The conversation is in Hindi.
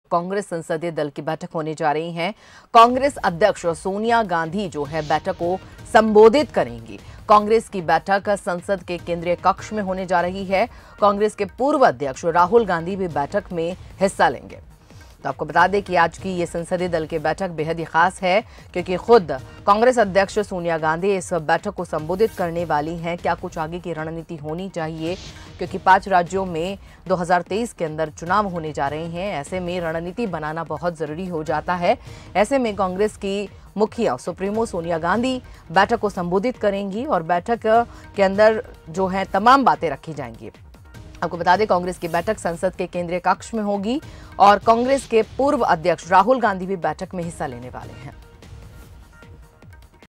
कांग्रेस संसदीय दल की बैठक होने जा रही है। कांग्रेस अध्यक्ष सोनिया गांधी जो है बैठक को संबोधित करेंगी। कांग्रेस की बैठक संसद के केंद्रीय कक्ष में होने जा रही है। कांग्रेस के पूर्व अध्यक्ष राहुल गांधी भी बैठक में हिस्सा लेंगे। तो आपको बता दें कि आज की ये संसदीय दल की बैठक बेहद ही खास है, क्योंकि खुद कांग्रेस अध्यक्ष सोनिया गांधी इस बैठक को संबोधित करने वाली हैं। क्या कुछ आगे की रणनीति होनी चाहिए, क्योंकि 5 राज्यों में 2023 के अंदर चुनाव होने जा रहे हैं। ऐसे में रणनीति बनाना बहुत जरूरी हो जाता है। ऐसे में कांग्रेस की मुखिया सुप्रीमो सोनिया गांधी बैठक को संबोधित करेंगी और बैठक के अंदर जो है तमाम बातें रखी जाएंगी। आपको बता दें, कांग्रेस की बैठक संसद के केंद्रीय कक्ष में होगी और कांग्रेस के पूर्व अध्यक्ष राहुल गांधी भी बैठक में हिस्सा लेने वाले हैं।